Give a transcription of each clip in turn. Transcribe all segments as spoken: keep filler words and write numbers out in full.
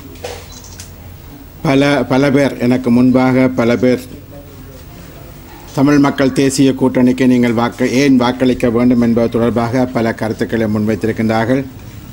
பல பல பேர் எனக்கு முன்பாக பல பேர் தமிழ் மக்கள் தேசிய கூட்டணிக்கு நீங்கள் வாக்கு ஏன் வாக்களிக்க வேண்டும் என்பது தொடர்பாக பல கருத்துக்களை முன்வைத்திருக்கின்றார்கள்.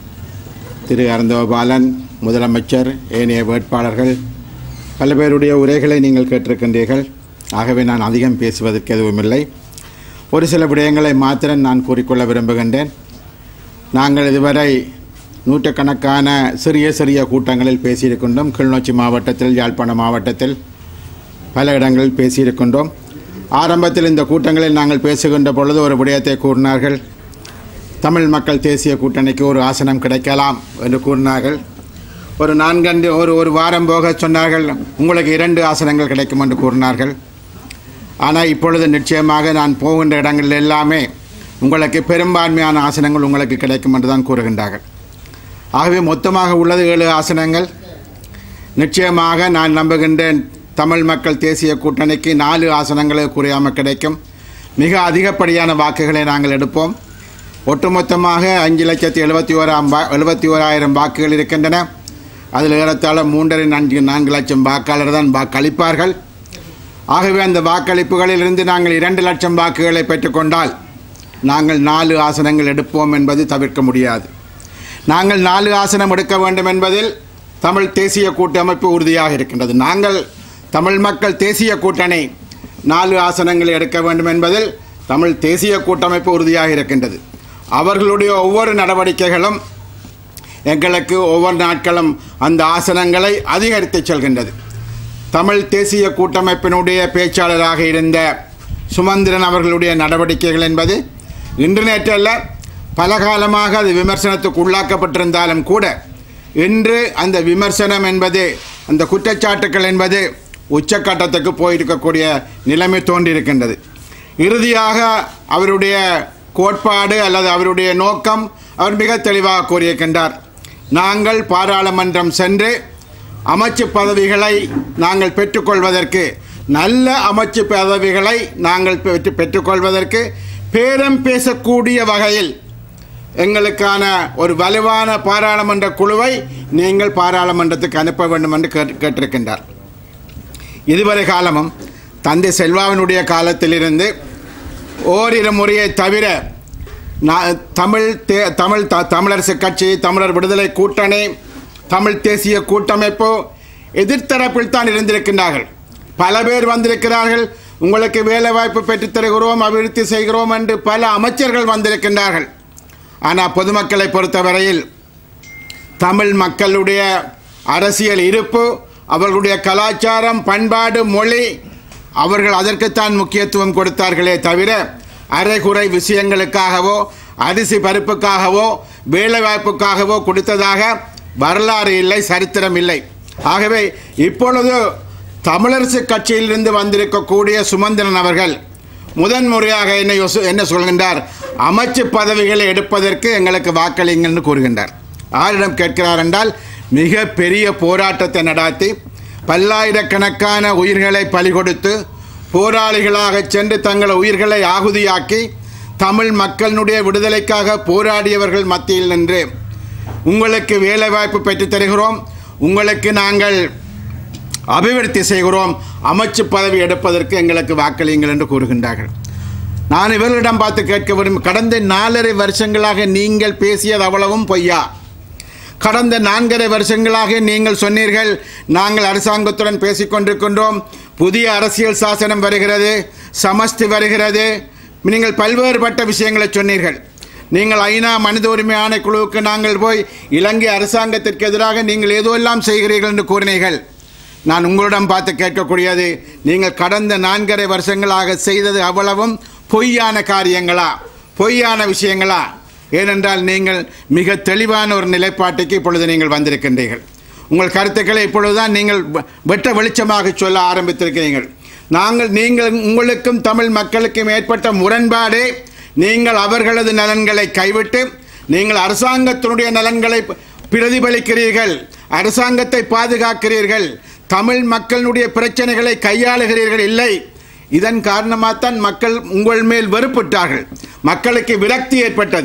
திரு அருந்தவபாலன், முதலமைச்சர், ஏனைய வேட்பாளர்கள் பல பேருடைய உரைகளை நீங்கள் கேட்டிருக்கின்றீர்கள். ஆகவே நான் அதிகம் பேசுவதற்கு எதுவும் இல்லை. ஒரு சில விடயங்களை மாத்திரம் நான் கூறிக்கொள்ள விரும்புகின்றேன். நாங்கள் இதுவரை நூற்றுக்கணக்கான சிறிய சிறிய கூட்டங்களில் பேசியிருக்கின்றோம். கிளிநொச்சி மாவட்டத்தில், யாழ்ப்பாண மாவட்டத்தில் பல இடங்களில் பேசியிருக்கின்றோம். ஆரம்பத்தில் இந்த கூட்டங்களில் நாங்கள் பேசுகின்ற பொழுது ஒரு விடயத்தை கூறினார்கள். தமிழ் மக்கள் தேசிய கூட்டணிக்கு ஒரு ஆசனம் கிடைக்கலாம் என்று கூறினார்கள். ஒரு நான்கண்டு ஒரு ஒரு வாரம் போக சொன்னார்கள், உங்களுக்கு இரண்டு ஆசனங்கள் கிடைக்கும் என்று கூறினார்கள். ஆனால் இப்பொழுது நிச்சயமாக நான் போகின்ற இடங்களில் எல்லாமே உங்களுக்கு பெரும்பான்மையான ஆசனங்கள் உங்களுக்கு கிடைக்கும் என்று தான் கூறுகின்றார்கள். ஆகவே மொத்தமாக உள்ளது ஏழு ஆசனங்கள். நிச்சயமாக நான் நம்புகின்றேன் தமிழ் மக்கள் தேசிய கூட்டணிக்கு நாலு ஆசனங்களை குறையாமல் கிடைக்கும். மிக அதிகப்படியான வாக்குகளை நாங்கள் எடுப்போம். ஒட்டுமொத்தமாக அஞ்சு லட்சத்தி எழுபத்தி ஓராம் வா எழுபத்தி ஓராயிரம் வாக்குகள் இருக்கின்றன. அதில் ஏறத்தாழ மூன்றரை நான்கு நான்கு லட்சம் வாக்காளர் தான் வாக்களிப்பார்கள். ஆகவே அந்த வாக்களிப்புகளிலிருந்து நாங்கள் இரண்டு லட்சம் வாக்குகளை பெற்றுக்கொண்டால் நாங்கள் நாலு ஆசனங்கள் எடுப்போம் என்பது தவிர்க்க முடியாது. நாங்கள் நாலு ஆசனம் எடுக்க வேண்டும் என்பதில் தமிழ் தேசிய கூட்டமைப்பு உறுதியாக இருக்கின்றது. நாங்கள் தமிழ் மக்கள் தேசிய கூட்டணி நாலு ஆசனங்களை எடுக்க வேண்டும் என்பதில் தமிழ் தேசிய கூட்டமைப்பு உறுதியாக இருக்கின்றது. அவர்களுடைய ஒவ்வொரு நடவடிக்கைகளும் எங்களுக்கு ஒவ்வொரு நாட்களும் அந்த ஆசனங்களை அதிகரித்து செல்கின்றது. தமிழ் தேசிய கூட்டமைப்பினுடைய பேச்சாளராக இருந்த சுமந்திரன் அவர்களுடைய நடவடிக்கைகள் என்பது இன்று நேற்றல்ல, பல காலமாக அது விமர்சனத்துக்கு உள்ளாக்கப்பட்டிருந்தாலும் கூட இன்று அந்த விமர்சனம் என்பது, அந்த குற்றச்சாட்டுக்கள் என்பது உச்சக்கட்டத்துக்கு போயிருக்கக்கூடிய நிலைமை தோன்றியிருக்கின்றது. இறுதியாக அவருடைய கோட்பாடு அல்லது அவருடைய நோக்கம் அவர் மிக தெளிவாக கூறியிருக்கின்றார். நாங்கள் பாராளுமன்றம் சென்று அமைச்சு பதவிகளை நாங்கள் பெற்றுக்கொள்வதற்கு, நல்ல அமைச்சு பதவிகளை நாங்கள் பெற்று பெற்றுக்கொள்வதற்கு பேரம் பேசக்கூடிய வகையில் எங்களுக்கான ஒரு வலுவான பாராளுமன்ற குழுவை நீங்கள் பாராளுமன்றத்துக்கு அனுப்ப வேண்டும் என்று கேட்டிருக்கின்றார். இதுவரை காலமும் தந்தை செல்வாவினுடைய காலத்திலிருந்து ஓரிரு முறையை தவிர தமிழ் தே தமிழ் த தமிழரசு கட்சி, தமிழர் விடுதலை கூட்டணி, தமிழ் தேசிய கூட்டமைப்பு எதிர்த்தரப்பில் தான் இருந்திருக்கின்றார்கள். பல பேர் வந்திருக்கிறார்கள். உங்களுக்கு வேலை வாய்ப்பு பெற்றுத் தருகிறோம், அபிவிருத்தி செய்கிறோம் என்று பல அமைச்சர்கள் வந்திருக்கின்றார்கள். ஆனால் பொதுமக்களை பொறுத்தவரையில் தமிழ் மக்களுடைய அரசியல் இருப்பு, அவர்களுடைய கலாச்சாரம், பண்பாடு, மொழி, அவர்கள் அதற்குத்தான் முக்கியத்துவம் கொடுத்தார்களே தவிர அரைகுறை விஷயங்களுக்காகவோ அரிசி பருப்புக்காகவோ வேலைவாய்ப்புக்காகவோ கொடுத்ததாக வரலாறு இல்லை, சரித்திரம் இல்லை. ஆகவே இப்பொழுது தமிழரசு கட்சியிலிருந்து வந்திருக்கக்கூடிய சுமந்திரன் அவர்கள் முதன்முறையாக என்ன என்ன சொல்கின்றார், அமைச்சு பதவிகளை எடுப்பதற்கு எங்களுக்கு வாக்களிங்கன்னு கூறுகின்றார். ஆரிடம் கேட்கிறார் என்றால் மிக பெரிய போராட்டத்தை நடாத்தி பல்லாயிரக்கணக்கான உயிர்களை பலி கொடுத்து போராளிகளாக சென்று தங்கள் உயிர்களை ஆகுதியாக்கி தமிழ் மக்களுடைய விடுதலைக்காக போராடியவர்கள் மத்தியில் நின்று உங்களுக்கு வேலைவாய்ப்பு பெற்றுத் தருகிறோம், உங்களுக்கு நாங்கள் அபிவிருத்தி செய்கிறோம், அமைச்சு பதவி எடுப்பதற்கு எங்களுக்கு வாக்களியுங்கள் என்று கூறுகின்றார்கள். நான் இவர்களிடம் பார்த்து கேட்க விரும்பும், கடந்த நாலரை வருஷங்களாக நீங்கள் பேசியது அவ்வளவும் பொய்யா? கடந்த நான்கரை வருஷங்களாக நீங்கள் சொன்னீர்கள், நாங்கள் அரசாங்கத்துடன் பேசிக்கொண்டிருக்கின்றோம், புதிய அரசியல் சாசனம் வருகிறது, சமஷ்டி வருகிறது, நீங்கள் பல்வேறுபட்ட விஷயங்களை சொன்னீர்கள். நீங்கள் ஐநா மனித உரிமை ஆணைக்குழுவுக்கு நாங்கள் போய் இலங்கை அரசாங்கத்திற்கு எதிராக நீங்கள் ஏதோ எல்லாம் செய்கிறீர்கள் என்று கூறினீர்கள். நான் உங்களிடம் பார்த்து கேட்கக்கூடியது, நீங்கள் கடந்த நான்கரை வருஷங்களாக செய்தது அவ்வளவும் பொய்யான காரியங்களா, பொய்யான விஷயங்களா? ஏனென்றால் நீங்கள் மிக தெளிவான ஒரு நிலைப்பாட்டுக்கு இப்பொழுது நீங்கள் வந்திருக்கின்றீர்கள். உங்கள் கருத்துக்களை இப்பொழுதுதான் நீங்கள் வெட்ட வெளிச்சமாக சொல்ல ஆரம்பித்திருக்கிறீர்கள். நாங்கள் நீங்கள் உங்களுக்கும் தமிழ் மக்களுக்கும் ஏற்பட்ட முரண்பாடு, நீங்கள் அவர்களது நலன்களை கைவிட்டு நீங்கள் அரசாங்கத்தினுடைய நலன்களை பிரதிபலிக்கிறீர்கள், அரசாங்கத்தை பாதுகாக்கிறீர்கள், தமிழ் மக்களுடைய பிரச்சனைகளை கையாளுகிறீர்கள். இல்லை, இதன் காரணமாகத்தான் மக்கள் உங்கள் மேல் வெறுப்புட்டார்கள், மக்களுக்கு விரக்தி ஏற்பட்டது.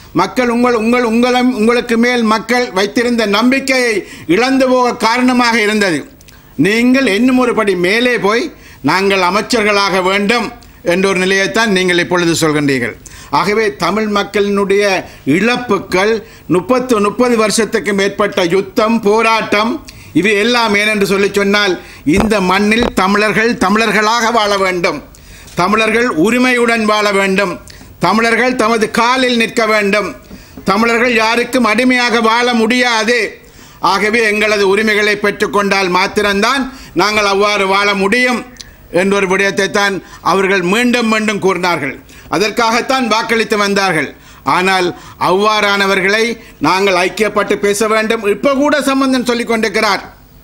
மக்கள் உங்கள் உங்கள் உங்களும் உங்களுக்கு மேல் மக்கள் வைத்திருந்த நம்பிக்கையை இழந்து போக காரணமாக இருந்தது. நீங்கள் இன்னும் ஒரு படி மேலே போய் நாங்கள் அமைச்சர்களாக வேண்டும் என்ற ஒரு நிலையைத்தான் நீங்கள் இப்பொழுது சொல்கின்றீர்கள். ஆகவே தமிழ் மக்களினுடைய இழப்புக்கள் முப்பத்து முப்பது வருஷத்துக்கு மேற்பட்ட யுத்தம், போராட்டம், இவை எல்லாம் ஏனென்று சொல்லி சொன்னால் இந்த மண்ணில் தமிழர்கள் தமிழர்களாக வாழ வேண்டும், தமிழர்கள் உரிமையுடன் வாழ வேண்டும், தமிழர்கள் தமது காலில் நிற்க வேண்டும், தமிழர்கள் யாருக்கும் அடிமையாக வாழ முடியாது. ஆகவே எங்களது உரிமைகளை பெற்றுக்கொண்டால் மாத்திரம்தான் நாங்கள் அவ்வாறு வாழ முடியும் என்றொரு விடயத்தை தான் அவர்கள் மீண்டும் மீண்டும் கூறினார்கள். அதற்காகத்தான் வாக்களித்து வந்தார்கள். ஆனால் அவ்வாறானவர்களை நாங்கள் ஐக்கியப்பட்டு பேச வேண்டும். இப்போ கூட சம்பந்தன் சொல்லிக் கொண்டிருக்கிறார்,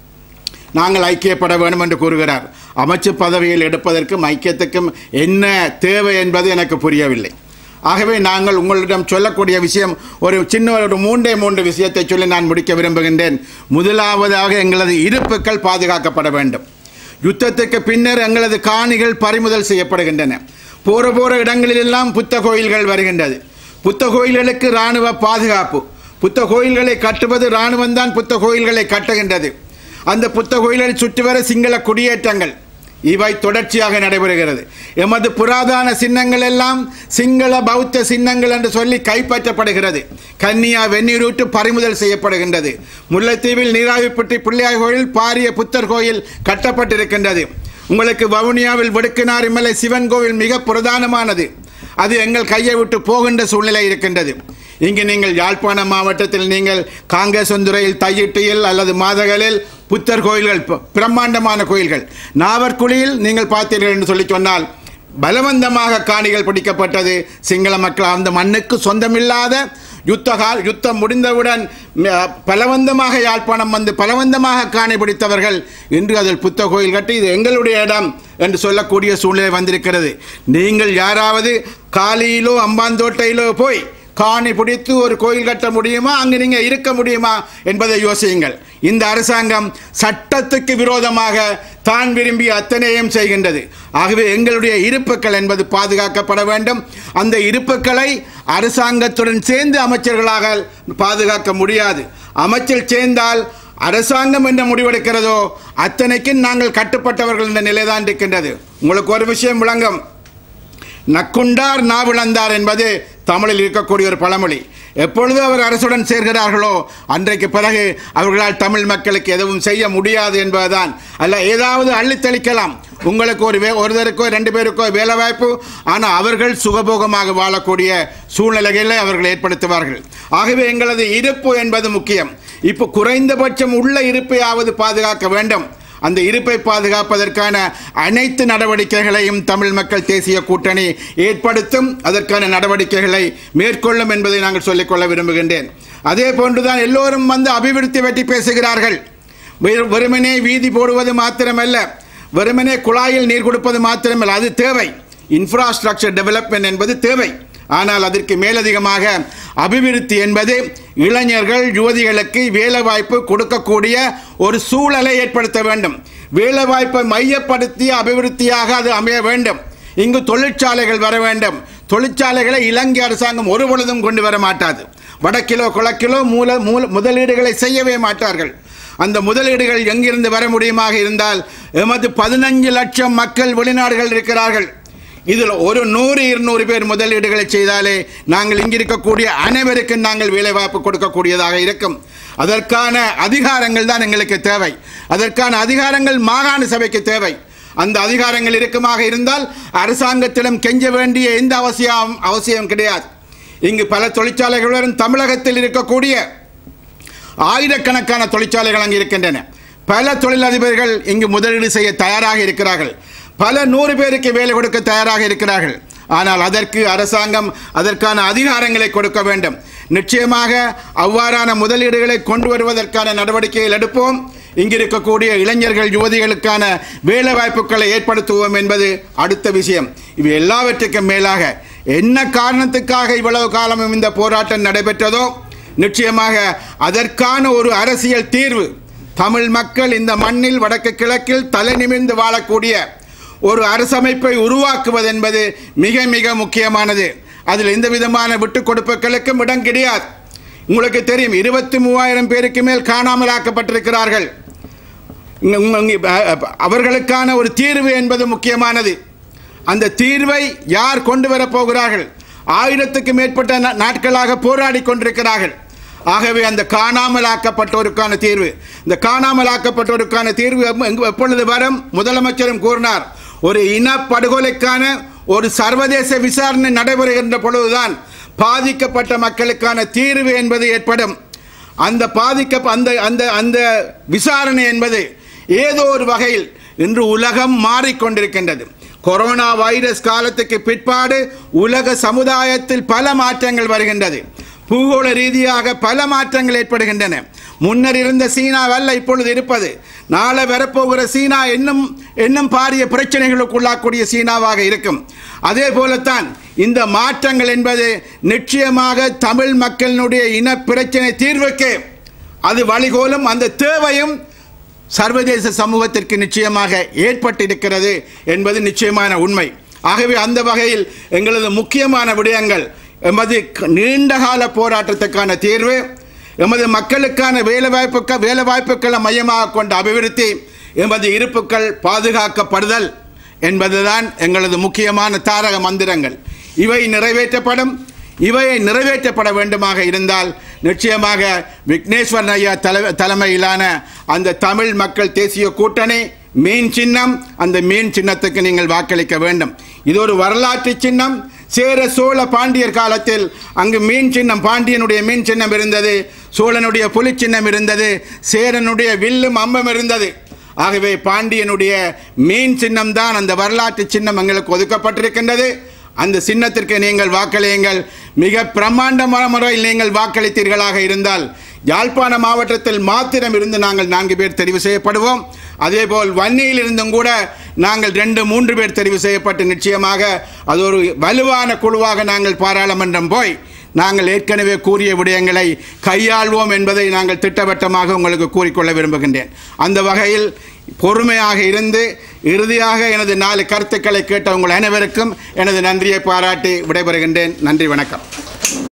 நாங்கள் ஐக்கியப்பட வேண்டும் என்று கூறுகிறார். அமைச்சு பதவியில் எடுப்பதற்கும் ஐக்கியத்துக்கும் என்ன தேவை என்பது எனக்கு புரியவில்லை. ஆகவே நாங்கள் உங்களிடம் சொல்லக்கூடிய விஷயம் ஒரு சின்ன ஒரு மூன்றே மூன்று விஷயத்தை சொல்லி நான் முடிக்க விரும்புகின்றேன். முதலாவதாக எங்களது இருப்புக்கள் பாதுகாக்கப்பட வேண்டும். யுத்தத்துக்கு பின்னர் எங்களது காணிகள் பறிமுதல் செய்யப்படுகின்றன. போற போற இடங்களிலெல்லாம் புத்த கோயில்கள் வருகின்றது. புத்த கோயில்களுக்கு இராணுவ பாதுகாப்பு. புத்த கோயில்களை கட்டுவது இராணுவம் தான் புத்த கோயில்களை கட்டுகின்றது. அந்த புத்த கோயில்களை சுற்றி வர சிங்கள குடியேற்றங்கள், இவை தொடர்ச்சியாக நடைபெறுகிறது. எமது புராதன சின்னங்கள் எல்லாம் சிங்கள பௌத்த சின்னங்கள் என்று சொல்லி கைப்பற்றப்படுகிறது. கன்னியா வெந்நீரூற்று பறிமுதல் செய்யப்படுகின்றது. முல்லைத்தீவில் நீராவிப்பட்டி பிள்ளையார் கோயில் பாரிய புத்தர் கோயில் கட்டப்பட்டிருக்கின்றது. உங்களுக்கு வவுனியாவில் வெடுக்கினார் இம்மலை சிவன் கோவில் மிக பிரதானமானது. அது எங்கள் கையை விட்டு போகின்ற சூழ்நிலை இருக்கின்றது. இங்கு நீங்கள் யாழ்ப்பாணம் மாவட்டத்தில் நீங்கள் காங்கேசந்துறையில், தையிட்டியில் அல்லது மாதகளில் புத்தர் கோயில்கள், பிரம்மாண்டமான கோயில்கள். நாவற்குழியில் நீங்கள் பார்த்தீர்கள் என்று சொல்லி சொன்னால் பலவந்தமாக காணிகள் பிடிக்கப்பட்டது. சிங்கள மக்கள் அந்த மண்ணுக்கு சொந்தமில்லாத யுத்த கால் யுத்தம் முடிந்தவுடன் பலவந்தமாக யாழ்ப்பாணம் வந்து பலவந்தமாக காணி பிடித்தவர்கள் இன்று அதில் புத்த கோயில் கட்டி இது எங்களுடைய இடம் என்று சொல்லக்கூடிய சூழ்நிலை வந்திருக்கிறது. நீங்கள் யாராவது காலியிலோ அம்பாந்தோட்டையிலோ போய் காணி பிடித்து ஒரு கோயில் கட்ட முடியுமா, அங்கு நீங்கள் இருக்க முடியுமா என்பதை யோசியுங்கள். இந்த அரசாங்கம் சட்டத்துக்கு விரோதமாக தான் விரும்பிய அத்தனையும் செய்கின்றது. ஆகவே எங்களுடைய இருப்புக்கள் என்பது பாதுகாக்கப்பட வேண்டும். அந்த இருப்புக்களை அரசாங்கத்துடன் சேர்ந்து அமைச்சர்களாக பாதுகாக்க முடியாது. அமைச்சர் சேர்ந்தால் அரசாங்கம் என்ன முடிவெடுக்கிறதோ அத்தனைக்கும் நாங்கள் கட்டுப்பட்டவர்கள் என்ற நிலைதான் இருக்கின்றது. உங்களுக்கு ஒரு விஷயம் விளங்கும், நக்குண்டார் நாவிழந்தார் என்பது தமிழில் இருக்கக்கூடிய ஒரு பழமொழி. எப்பொழுது அவர் அரசுடன் சேர்கிறார்களோ அன்றைக்கு பிறகு அவர்களால் தமிழ் மக்களுக்கு எதுவும் செய்ய முடியாது என்பதுதான். அல்ல, ஏதாவது அள்ளித்தளிக்கலாம், உங்களுக்கு ஒரு வே ஒருத்தருக்கோ ரெண்டு பேருக்கோ வேலை வாய்ப்பு, ஆனால் அவர்கள் சுகபோகமாக வாழக்கூடிய சூழ்நிலைகளை அவர்கள் ஏற்படுத்துவார்கள். ஆகவே எங்களது இருப்பு என்பது முக்கியம். இப்போ குறைந்தபட்சம் உள்ள இருப்பையாவது பாதுகாக்க வேண்டும். அந்த இருப்பை பாதுகாப்பதற்கான அனைத்து நடவடிக்கைகளையும் தமிழ் மக்கள் தேசிய கூட்டணி ஏற்படுத்தும், அதற்கான நடவடிக்கைகளை மேற்கொள்ளும் என்பதை நாங்கள் சொல்லிக்கொள்ள விரும்புகின்றேன். அதே போன்றுதான் எல்லோரும் வந்து அபிவிருத்தி பற்றி பேசுகிறார்கள். வெறுமனே வீதி போடுவது மாத்திரமல்ல, வெறுமனே குழாயில் நீர் கொடுப்பது மாத்திரமல்ல, அது தேவை. இன்ஃப்ராஸ்ட்ரக்சர் டெவலப்மெண்ட் என்பது தேவை. ஆனால் அதற்கு மேலதிகமாக அபிவிருத்தி என்பது இளைஞர்கள், யுவதிகளுக்கு வேலைவாய்ப்பு கொடுக்கக்கூடிய ஒரு சூழலை ஏற்படுத்த வேண்டும். வேலைவாய்ப்பை மையப்படுத்திய அபிவிருத்தியாக அது அமைய வேண்டும். இங்கு தொழிற்சாலைகள் வர வேண்டும். தொழிற்சாலைகளை இலங்கை அரசாங்கம் ஒரு பொழுதும் கொண்டு வர மாட்டாது. வடக்கிலோ குளக்கிலோ மூல மூல முதலீடுகளை செய்யவே மாட்டார்கள். அந்த முதலீடுகள் எங்கிருந்து வர முடியுமாக இருந்தால் எமது பதினஞ்சு லட்சம் மக்கள் வெளிநாடுகள் இருக்கிறார்கள். இதில் ஒரு நூறு இருநூறு பேர் முதலீடுகளை செய்தாலே நாங்கள் இங்கிருக்கக்கூடிய அனைவருக்கும் நாங்கள் வேலைவாய்ப்பு கொடுக்கக்கூடியதாக இருக்கும். அதற்கான அதிகாரங்கள் தான் எங்களுக்கு தேவை. அதற்கான அதிகாரங்கள் மாகாண சபைக்கு தேவை. அந்த அதிகாரங்கள் இருக்குமாக இருந்தால் அரசாங்கத்திடம் கெஞ்ச வேண்டிய எந்த அவசியம் அவசியம் கிடையாது. இங்கு பல தொழிற்சாலைகளுடன் தமிழகத்தில் இருக்கக்கூடிய ஆயிரக்கணக்கான தொழிற்சாலைகள் அங்கு இருக்கின்றன. பல தொழிலதிபர்கள் இங்கு முதலீடு செய்ய தயாராக இருக்கிறார்கள். பல நூறு பேருக்கு வேலை கொடுக்க தயாராக இருக்கிறார்கள். ஆனால் அதற்கு அரசாங்கம் அதற்கான அதிகாரங்களை கொடுக்க வேண்டும். நிச்சயமாக அவ்வாறான முதலீடுகளை கொண்டு வருவதற்கான நடவடிக்கைகள் எடுப்போம். இங்கிருக்கக்கூடிய இளைஞர்கள், யுவதிகளுக்கான வேலை வாய்ப்புகளை ஏற்படுத்துவோம் என்பது அடுத்த விஷயம். இவை எல்லாவற்றுக்கும் மேலாக என்ன காரணத்துக்காக இவ்வளவு காலமும் இந்த போராட்டம் நடைபெற்றதோ நிச்சயமாக அதற்கான ஒரு அரசியல் தீர்வு, தமிழ் மக்கள் இந்த மண்ணில் வடக்கு கிழக்கில் தலை நிமிர்ந்து வாழக்கூடிய ஒரு அரசமைப்பை உருவாக்குவது என்பது மிக மிக முக்கியமானது. அதில் எந்த விதமான விட்டுக் கொடுப்புகளுக்கும் இடம் கிடையாது. உங்களுக்கு தெரியும், இருபத்தி மூவாயிரம் பேருக்கு மேல் காணாமல் ஆக்கப்பட்டிருக்கிறார்கள். அவர்களுக்கான ஒரு தீர்வு என்பது முக்கியமானது. அந்த தீர்வை யார் கொண்டு வரப்போகிறார்கள்? ஆயிரத்துக்கு மேற்பட்ட நாட்களாக போராடி கொண்டிருக்கிறார்கள். ஆகவே அந்த காணாமல் ஆக்கப்பட்டோருக்கான தீர்வு, இந்த காணாமல் ஆக்கப்பட்டோருக்கான தீர்வு எப்பொழுது வரும்? முதலமைச்சரும் கூறினார், ஒரு இனப்படுகொலைக்கான ஒரு சர்வதேச விசாரணை நடைபெறுகின்ற பொழுதுதான் பாதிக்கப்பட்ட மக்களுக்கான தீர்வு என்பது ஏற்படும். அந்த பாதிக்க அந்த அந்த அந்த விசாரணை என்பது ஏதோ ஒரு வகையில் இன்று உலகம் மாறிக்கொண்டிருக்கின்றது. கொரோனா வைரஸ் காலத்துக்கு பிற்பாடு உலக சமுதாயத்தில் பல மாற்றங்கள் வருகின்றது. பூகோள ரீதியாக பல மாற்றங்கள் ஏற்படுகின்றன. முன்னர் இருந்த சீனாவல்ல இப்பொழுது இருப்பது. நாளை வரப்போகிற சீனா இன்னும் இன்னும் பாரிய பிரச்சனைகளுக்குள்ளாக்கூடிய சீனாவாக இருக்கும். அதே போலத்தான் இந்த மாற்றங்கள் என்பது நிச்சயமாக தமிழ் மக்களினுடைய இன பிரச்சனை தீர்வுக்கு அது வழிகோலும். அந்த தேவையும் சர்வதேச சமூகத்திற்கு நிச்சயமாக ஏற்பட்டிருக்கிறது என்பது நிச்சயமான உண்மை. ஆகவே அந்த வகையில் எங்களது முக்கியமான விடயங்கள் எமது நீண்டகால போராட்டத்துக்கான தீர்வு, எமது மக்களுக்கான வேலைவாய்ப்புகள் வேலைவாய்ப்புகளை மையமாக கொண்ட அபிவிருத்தி, எமது இருப்புக்கள் பாதுகாக்கப்படுதல் என்பதுதான் எங்களது முக்கியமான தாரக மந்திரங்கள். இவை நிறைவேற்றப்படும். இவையை நிறைவேற்றப்பட வேண்டுமாக இருந்தால் நிச்சயமாக விக்னேஸ்வரன் ஐயா தலை தலைமையிலான அந்த தமிழ் மக்கள் தேசிய கூட்டணி மீன் சின்னம், அந்த மீன் சின்னத்துக்கு நீங்கள் வாக்களிக்க வேண்டும். இது ஒரு வரலாற்று சின்னம். சேர சோழ பாண்டியர் காலத்தில் அங்கு மீன் சின்னம், பாண்டியனுடைய மீன் சின்னம் இருந்தது, சோழனுடைய புலி சின்னம் இருந்தது, சேரனுடைய வில்லும் அம்பம் இருந்தது. ஆகவே பாண்டியனுடைய மீன் சின்னம் தான் அந்த வரலாற்று சின்னம் எங்களுக்கு ஒதுக்கப்பட்டிருக்கின்றது. அந்த சின்னத்திற்கு நீங்கள் வாக்களியுங்கள். மிக பிரம்மாண்டமான முறையில் நீங்கள் வாக்களித்தீர்களாக இருந்தால் யாழ்ப்பாண மாவட்டத்தில் மாத்திரம் இருந்து நாங்கள் நான்கு பேர் தெரிவு செய்யப்படுவோம். அதேபோல் வன்னியில் இருந்தும் கூட நாங்கள் ரெண்டு மூன்று பேர் தெரிவு செய்யப்பட்டு நிச்சயமாக அது ஒரு வலுவான குழுவாக நாங்கள் பாராளுமன்றம் போய் நாங்கள் ஏற்கனவே கூறிய விடயங்களை கையாள்வோம் என்பதை நாங்கள் திட்டவட்டமாக உங்களுக்கு கூறிக்கொள்ள விரும்புகின்றேன். அந்த வகையில் பொறுமையாக இருந்து இறுதியாக எனது நாலு கருத்துக்களை கேட்ட உங்கள் அனைவருக்கும் எனது நன்றியை பாராட்டி விடைபெறுகின்றேன். நன்றி, வணக்கம்.